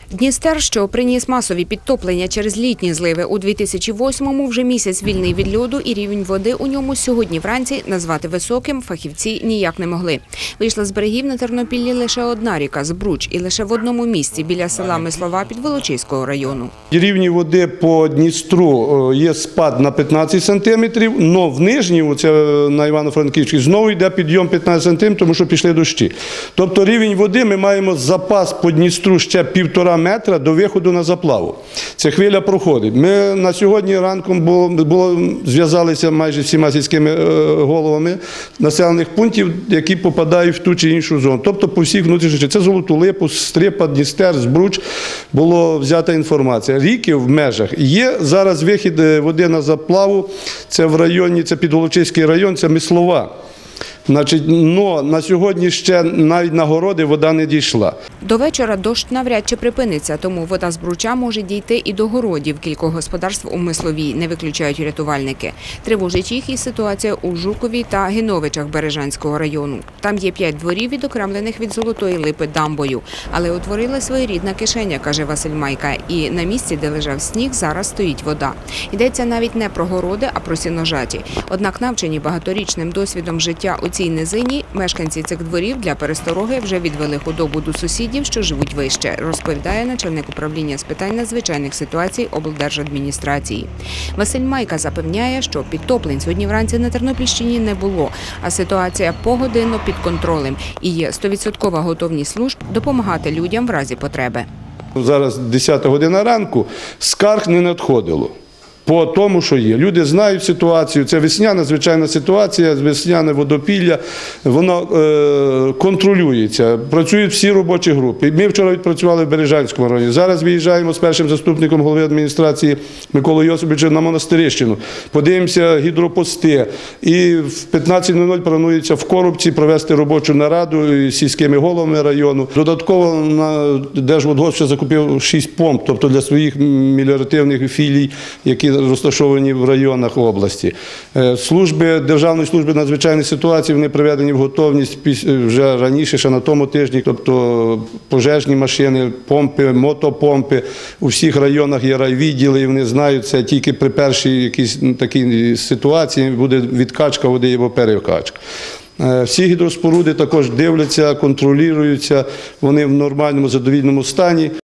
Дністер, що приніс масові підтоплення через літні зливи у 2008-му, вже місяць вільний від льоду, і рівень води у ньому сьогодні вранці назвати високим фахівці ніяк не могли. Вийшла з берегів на Тернопіллі лише одна ріка – Збруч, і лише в одному місці біля села Мислова Підволочиського району. Рівні води по Дністру є спад на 15 сантиметрів, але в нижньому, це на Івано-Франківській, знову йде підйом 15 сантиметрів, тому що пішли дощі. Тобто рівень води ми маємо запас по Дністру ще 1,5 метра до виходу на заплаву. Ця хвиля проходить. Ми на сьогодні ранком зв'язалися майже всіма сільськими головами населених пунктів, які попадають в ту чи іншу зону. Тобто по всіх внутрішніх, це Золотулипу, Стрипа, Дністер, Збруч, була взята інформація. Ріки в межах. Є зараз вихід води на заплаву, це в районі, це Підволочиський район, це Мислова. Значить, на сьогодні ще навіть на городи вода не дійшла. До вечора дощ навряд чи припиниться, тому вода з Бруча може дійти і до городів кількох господарств у Мисловій, не виключають рятувальники. Тривожить їх і ситуація у Жукові та Гиновичах Бережанського району. Там є 5 дворів, відокремлених від Золотої Липи дамбою. Але утворила своєрідна кишеня, каже Василь Майка, і на місці, де лежав сніг, зараз стоїть вода. Йдеться навіть не про городи, а про сіножаті. Однак навчені багаторічним досвідом життя у цій низині, мешканці цих дворів для перестороги вже відвели худобу до сусідів, що живуть вище, розповідає начальник управління з питань надзвичайних ситуацій облдержадміністрації. Василь Майка запевняє, що підтоплень сьогодні вранці на Тернопільщині не було, а ситуація погодинно під контролем і є 100% готовність служб допомагати людям в разі потреби. Зараз 10 година ранку, скарг не надходило. По тому, що є. Люди знають ситуацію, це весняна, звичайна ситуація, весняне водопілля, воно контролюється, працюють всі робочі групи. Ми вчора відпрацювали в Бережанському районі, зараз виїжджаємо з першим заступником голови адміністрації Миколою Йосиповичем на Монастирищину, подивимося гідропости, і в 15:00 планується в Коробці провести робочу нараду з сільськими головами району. Додатково Держводгосп ще закупив 6 помп, тобто для своїх меліоративних філій, які розташовані в районах області. Державної служби надзвичайних ситуацій, вони приведені в готовність вже раніше, ще на тому тижні, тобто пожежні машини, помпи, мотопомпи. У всіх районах є райвідділи, і вони знають, це тільки при першій якійсь такій ситуації буде відкачка води або перекачка. Всі гідроспоруди також дивляться, контролюються, вони в нормальному, задовільному стані.